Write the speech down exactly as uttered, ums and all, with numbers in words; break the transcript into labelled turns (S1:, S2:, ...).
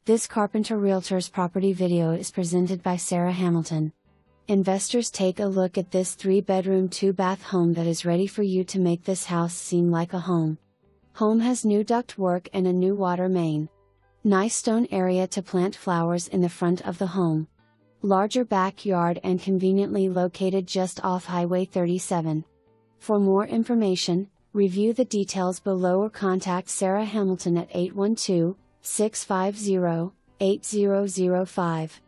S1: This Carpenter Realtors property video is presented by Sarah Hamilton. Investors, take a look at this three bedroom two bath home that is ready for you to make this house seem like a home. Home has new duct work and a new water main. Nice stone area to plant flowers in the front of the home. Larger backyard and conveniently located just off Highway thirty-seven. For more information, review the details below or contact Sarah Hamilton at eight one two, six five zero, eight zero zero five.